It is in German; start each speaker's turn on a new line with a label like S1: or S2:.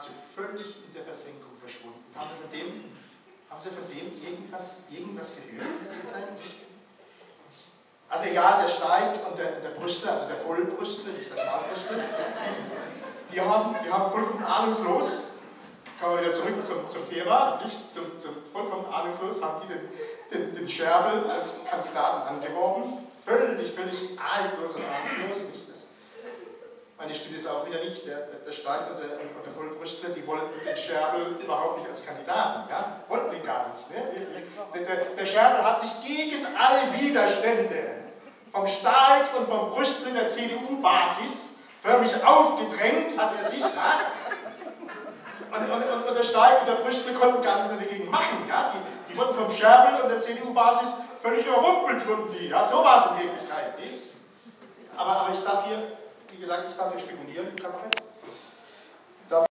S1: nahezu völlig in der Versenkung verschwunden. Haben Sie von dem irgendwas gehört in letzter Zeit? Also egal, der Steig und der Brüstler, also der Vollbrüstler, nicht der Schmalbrüstler, die haben vollkommen ahnungslos, kommen wir wieder zurück zum Thema, nicht vollkommen ahnungslos, haben die den Scherbel als Kandidaten angeworben, völlig arglos und ahnungslos, nicht? Meine stimmt jetzt auch wieder nicht, der Steig und der Vollbrüstler, die wollten den Scherbel überhaupt nicht als Kandidaten, ja? Wollten ihn gar nicht. Ne? Der Scherbel hat sich gegen alle Widerstände vom Steig und vom Brüstler der CDU-Basis förmlich aufgedrängt, hat er sich, ja? Und der Steig und der Brüstler konnten gar nichts mehr dagegen machen, ja? Die wurden vom Scherbel und der CDU-Basis völlig überrumpelt, wurden die, ja? So war es in Wirklichkeit, nicht? Aber ich darf hier, wie gesagt, spekulieren, kann man nicht.